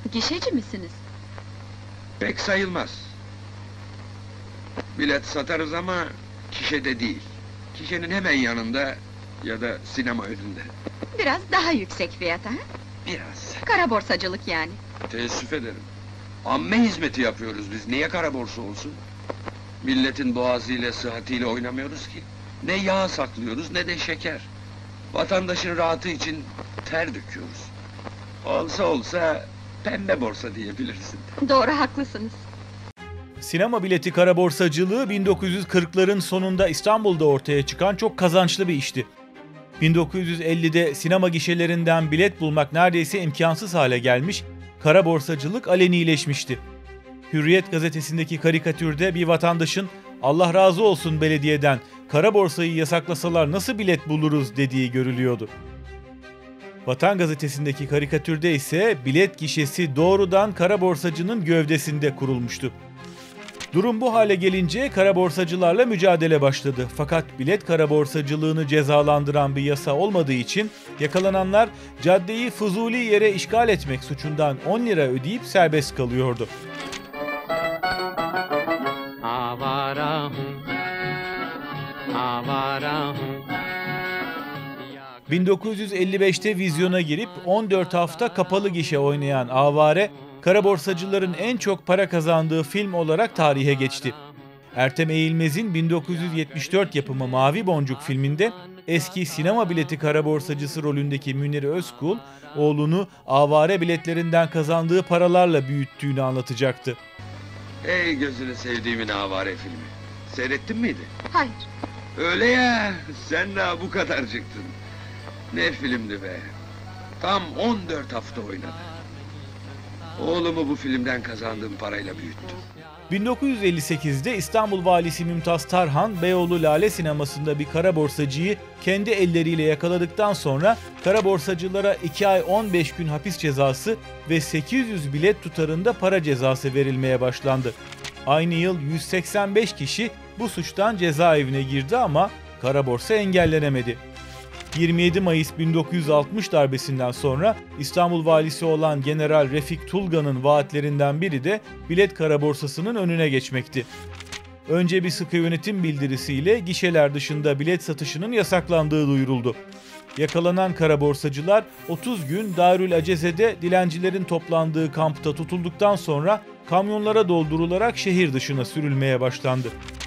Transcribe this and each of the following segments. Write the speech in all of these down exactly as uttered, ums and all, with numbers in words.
Gişeci misiniz? Pek sayılmaz. Bilet satarız ama kişede değil. Kişenin hemen yanında ya da sinema önünde. Biraz daha yüksek fiyata, ha? Biraz. Kara borsacılık yani. Teessüf ederim. Amme hizmeti yapıyoruz biz, niye kara borsa olsun? Milletin boğazıyla, sıhhatiyle oynamıyoruz ki. Ne yağ saklıyoruz, ne de şeker. Vatandaşın rahatı için ter döküyoruz. Olsa olsa pembe borsa diyebilirsin. Doğru, haklısınız. Sinema bileti kara borsacılığı bin dokuz yüz kırkların sonunda İstanbul'da ortaya çıkan çok kazançlı bir işti. bin dokuz yüz ellide sinema gişelerinden bilet bulmak neredeyse imkansız hale gelmiş, kara borsacılık alenileşmişti. Hürriyet gazetesindeki karikatürde bir vatandaşın "Allah razı olsun belediyeden, kara borsayı yasaklasalar nasıl bilet buluruz?" dediği görülüyordu. Vatan gazetesindeki karikatürde ise bilet gişesi doğrudan kara borsacının gövdesinde kurulmuştu. Durum bu hale gelince kara borsacılarla mücadele başladı. Fakat bilet kara borsacılığını cezalandıran bir yasa olmadığı için yakalananlar caddeyi fuzuli yere işgal etmek suçundan on lira ödeyip serbest kalıyordu. Avara hun, avara hun. bin dokuz yüz elli beşte vizyona girip on dört hafta kapalı gişe oynayan Avare, kara borsacıların en çok para kazandığı film olarak tarihe geçti. Ertem Eğilmez'in bin dokuz yüz yetmiş dört yapımı Mavi Boncuk filminde eski sinema bileti kara borsacısı rolündeki Münir Özkul, oğlunu avare biletlerinden kazandığı paralarla büyüttüğünü anlatacaktı. Ey gözünü sevdiğimin avare filmi. Seyrettin miydi? Hayır. Öyle ya, sen daha bu kadarcıktın. Ne filmdi be! Tam on dört hafta oynadı. Oğlumu bu filmden kazandığım parayla büyüttüm. bin dokuz yüz elli sekizde İstanbul Valisi Mümtaz Tarhan, Beyoğlu Lale Sineması'nda bir kara borsacıyı kendi elleriyle yakaladıktan sonra kara borsacılara iki ay on beş gün hapis cezası ve sekiz yüz bilet tutarında para cezası verilmeye başlandı. Aynı yıl yüz seksen beş kişi bu suçtan cezaevine girdi ama kara borsa engellenemedi. yirmi yedi Mayıs bin dokuz yüz altmış darbesinden sonra İstanbul valisi olan General Refik Tulgan'ın vaatlerinden biri de bilet kara borsasının önüne geçmekti. Önce bir sıkı yönetim bildirisiyle gişeler dışında bilet satışının yasaklandığı duyuruldu. Yakalanan kara borsacılar otuz gün Darül Aceze'de dilencilerin toplandığı kampta tutulduktan sonra kamyonlara doldurularak şehir dışına sürülmeye başlandı.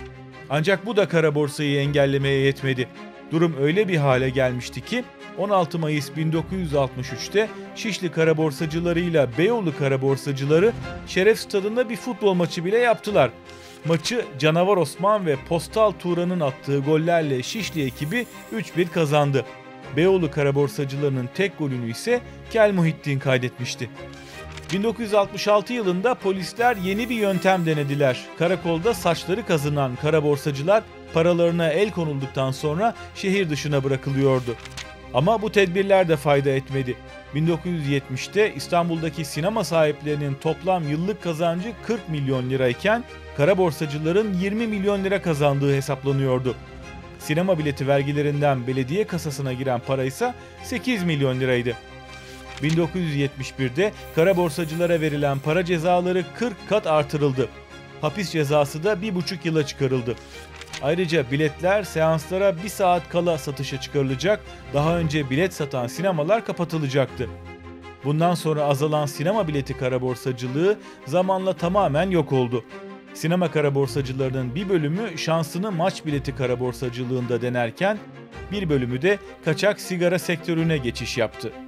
Ancak bu da kara borsayı engellemeye yetmedi. Durum öyle bir hale gelmişti ki on altı Mayıs bin dokuz yüz altmış üçte Şişli kara borsacılarıyla Beyoğlu kara borsacıları Şeref Stadı'nda bir futbol maçı bile yaptılar. Maçı Canavar Osman ve Postal Turan'ın attığı gollerle Şişli ekibi üç bir kazandı. Beyoğlu kara borsacılarının tek golünü ise Kel Muhittin kaydetmişti. bin dokuz yüz altmış altı yılında polisler yeni bir yöntem denediler. Karakolda saçları kazınan kara borsacılar paralarına el konulduktan sonra şehir dışına bırakılıyordu. Ama bu tedbirler de fayda etmedi. bin dokuz yüz yetmişte İstanbul'daki sinema sahiplerinin toplam yıllık kazancı kırk milyon lirayken kara borsacıların yirmi milyon lira kazandığı hesaplanıyordu. Sinema bileti vergilerinden belediye kasasına giren para ise sekiz milyon liraydı. bin dokuz yüz yetmiş birde kara borsacılara verilen para cezaları kırk kat artırıldı. Hapis cezası da bir buçuk yıla çıkarıldı. Ayrıca biletler seanslara bir saat kala satışa çıkarılacak, daha önce bilet satan sinemalar kapatılacaktı. Bundan sonra azalan sinema bileti kara borsacılığı zamanla tamamen yok oldu. Sinema kara borsacılarının bir bölümü şansını maç bileti kara borsacılığında denerken bir bölümü de kaçak sigara sektörüne geçiş yaptı.